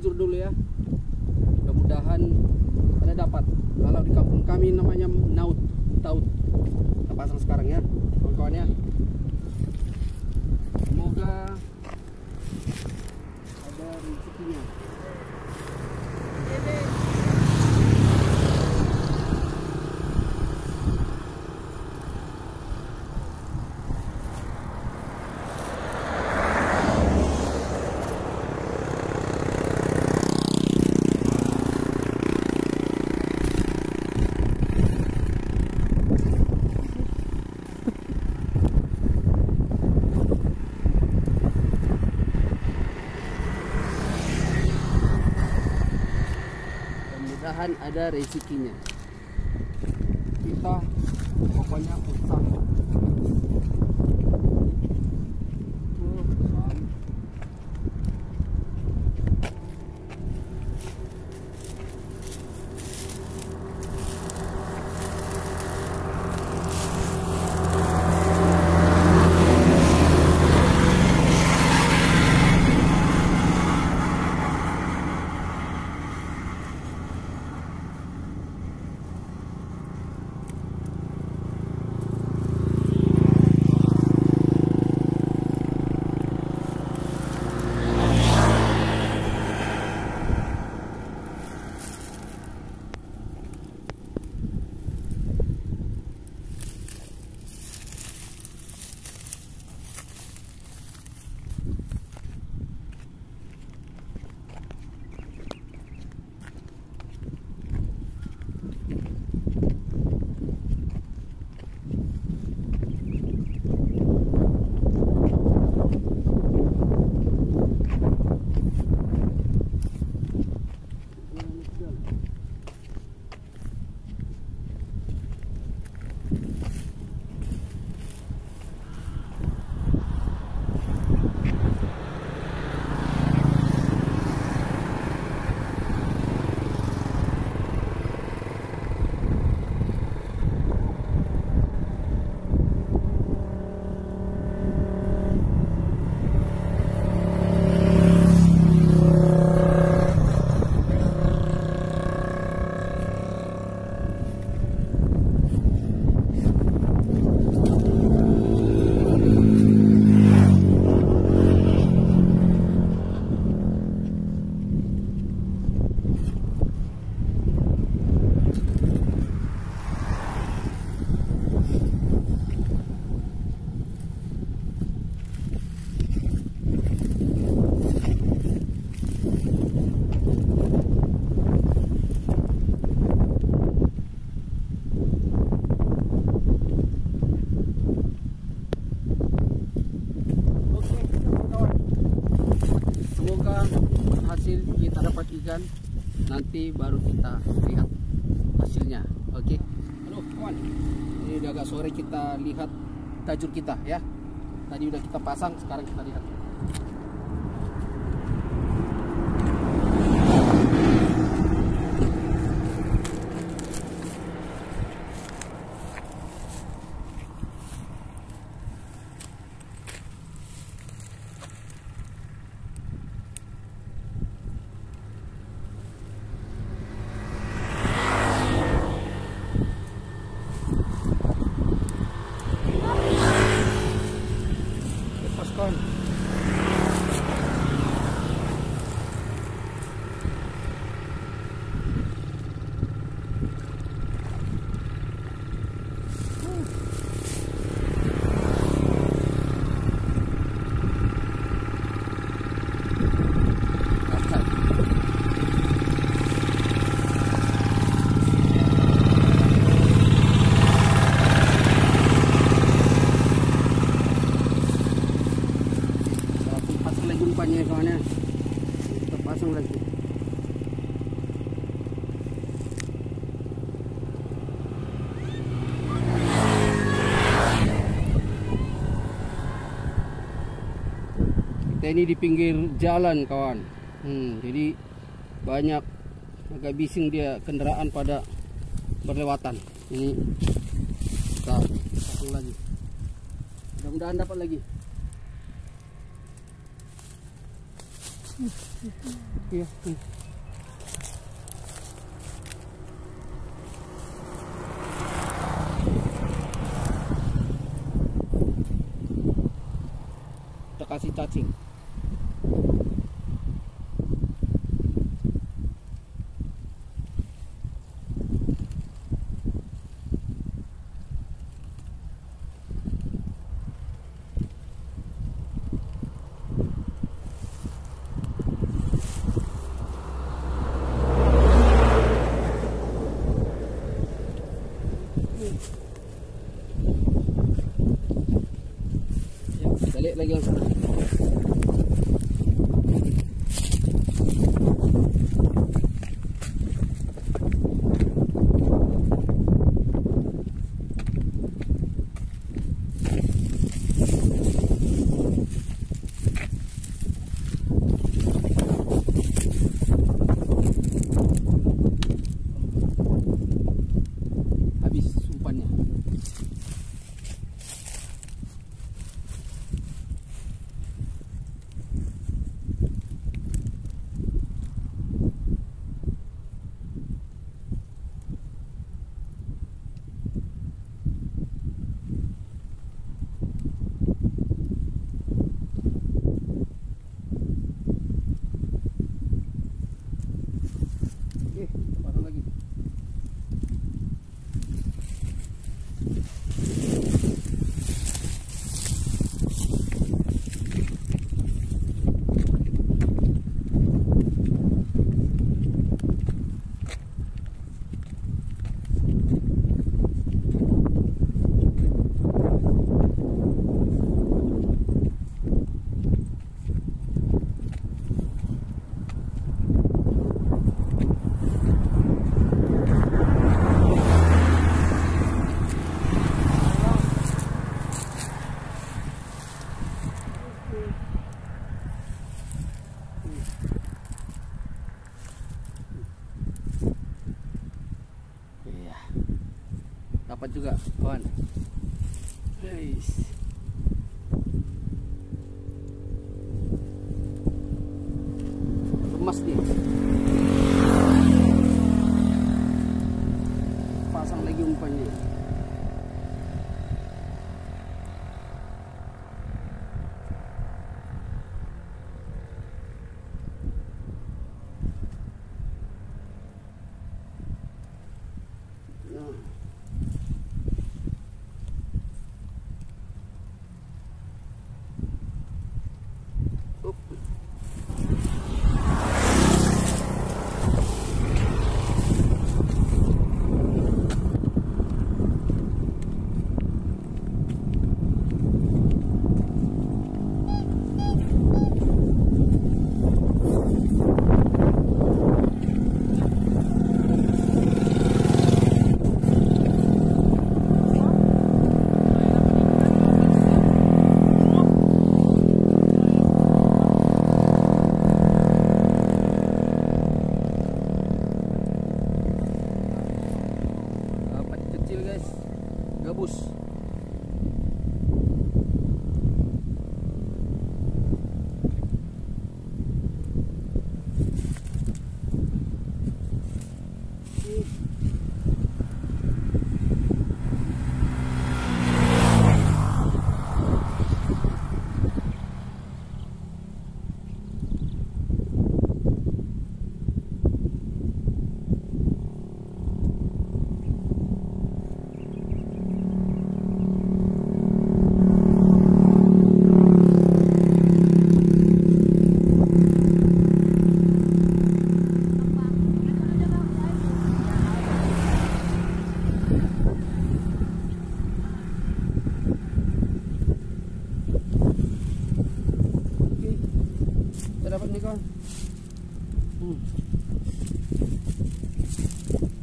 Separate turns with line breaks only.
tajur dulu ya. Mudah-mudahan ada dapat. Kalau di kampung kami namanya taut. Kita pasang sekarang ya, kawan-kawan ya. Semoga ada rezekinya. Mudah-mudahan ada rezekinya. Kita pokoknya usaha. Hasil kita dapat ikan, nanti baru kita lihat hasilnya. Oke. Halo kawan, ini udah agak sore, kita lihat tajur kita ya. Tadi udah kita pasang, sekarang kita lihat. Umpannya kawannya, kita pasang lagi. Kita ini di pinggir jalan kawan, jadi banyak agak bising dia kendaraan pada berlewatan. Ini kita pasang lagi, mudah-mudahan dapat lagi. Iya. Kita kasih cacing. Balik lagi yang sana. Habis umpannya. Pasang lagi. Iya. Dapat juga, kawan. Guys. Lemas nih. Pasang lagi umpannya. Guys, gabus. Dapat nih kawan.